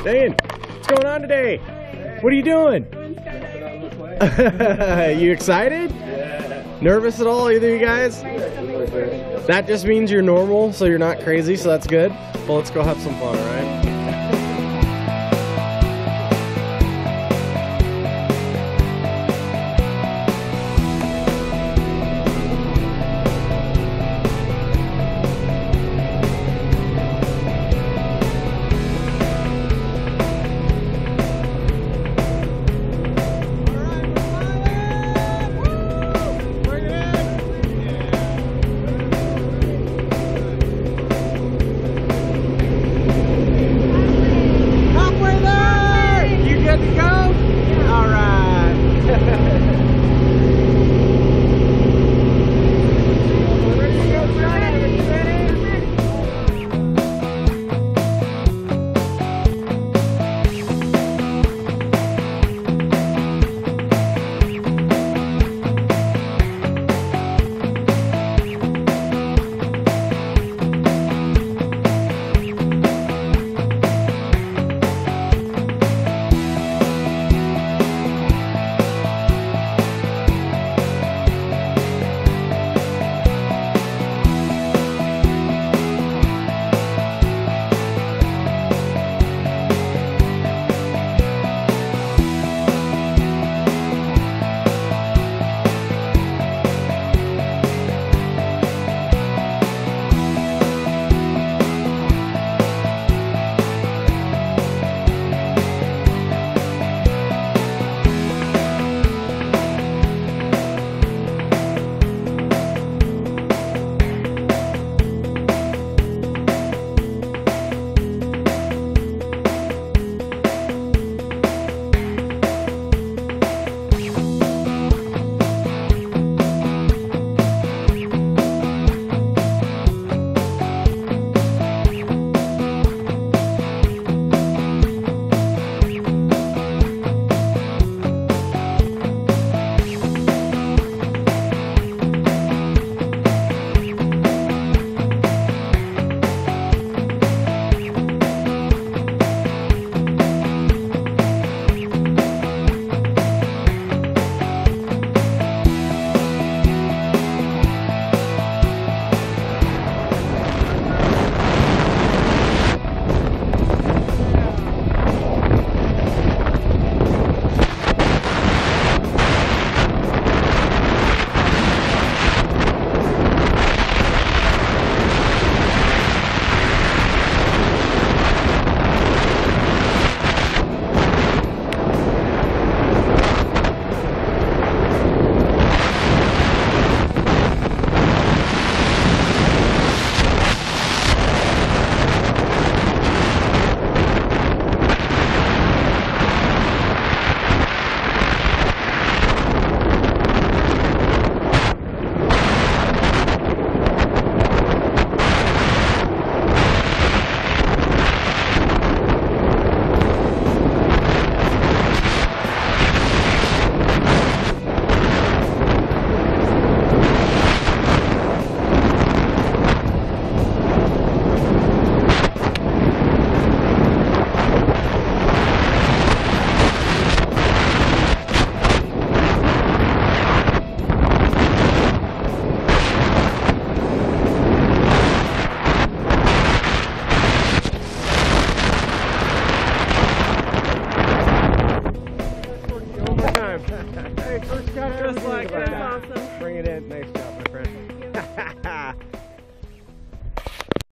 Dane, what's going on today? What are you doing? You excited? Yeah. Nervous at all, either of you guys? That just means you're normal, so you're not crazy, so that's good. Well, let's go have some fun, all right? Hey, first shot. Just like that. Awesome. Bring it in. Nice job, my friend.